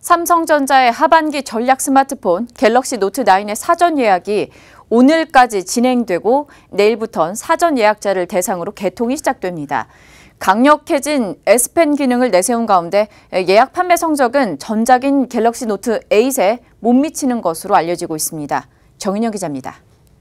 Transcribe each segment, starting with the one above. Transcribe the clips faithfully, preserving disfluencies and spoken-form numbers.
삼성전자의 하반기 전략 스마트폰 갤럭시 노트 나인의 사전 예약이 오늘까지 진행되고 내일부터는 사전 예약자를 대상으로 개통이 시작됩니다. 강력해진 S펜 기능을 내세운 가운데 예약 판매 성적은 전작인 갤럭시 노트 에잇에 못 미치는 것으로 알려지고 있습니다. 정인영 기자입니다.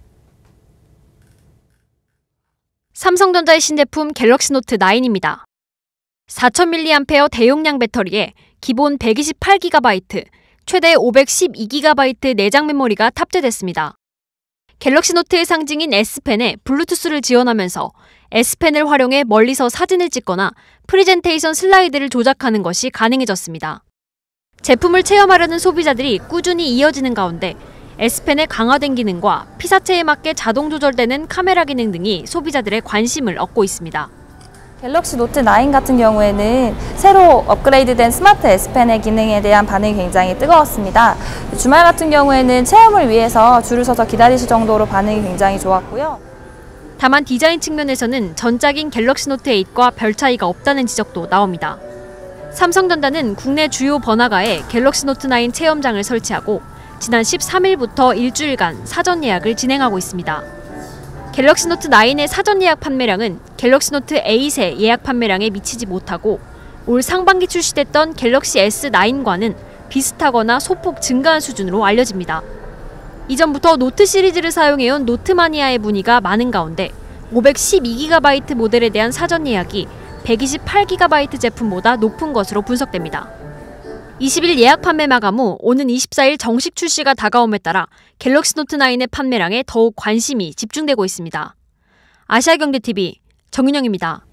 삼성전자의 신제품 갤럭시 노트 나인입니다. 사천 밀리앰페어 대용량 배터리에 기본 백이십팔 기가바이트, 최대 오백십이 기가바이트 내장 메모리가 탑재됐습니다. 갤럭시 노트의 상징인 S펜에 블루투스를 지원하면서 S펜을 활용해 멀리서 사진을 찍거나 프리젠테이션 슬라이드를 조작하는 것이 가능해졌습니다. 제품을 체험하려는 소비자들이 꾸준히 이어지는 가운데 S펜의 강화된 기능과 피사체에 맞게 자동 조절되는 카메라 기능 등이 소비자들의 관심을 얻고 있습니다. 갤럭시 노트 나인 같은 경우에는 새로 업그레이드된 스마트 S펜의 기능에 대한 반응이 굉장히 뜨거웠습니다. 주말 같은 경우에는 체험을 위해서 줄을 서서 기다리실 정도로 반응이 굉장히 좋았고요. 다만 디자인 측면에서는 전작인 갤럭시 노트 에잇과 별 차이가 없다는 지적도 나옵니다. 삼성전자는 국내 주요 번화가에 갤럭시 노트 나인 체험장을 설치하고 지난 십삼 일부터 일주일간 사전 예약을 진행하고 있습니다. 갤럭시 노트 나인의 사전 예약 판매량은 갤럭시 노트 에잇의 예약 판매량에 미치지 못하고 올 상반기 출시됐던 갤럭시 에스 나인과는 비슷하거나 소폭 증가한 수준으로 알려집니다. 이전부터 노트 시리즈를 사용해온 노트마니아의 문의가 많은 가운데 오백십이 기가바이트 모델에 대한 사전 예약이 백이십팔 기가바이트 제품보다 높은 것으로 분석됩니다. 이십 일 예약 판매 마감 후 오는 이십사 일 정식 출시가 다가옴에 따라 갤럭시 노트 나인의 판매량에 더욱 관심이 집중되고 있습니다. 아시아경제티비 정윤영입니다.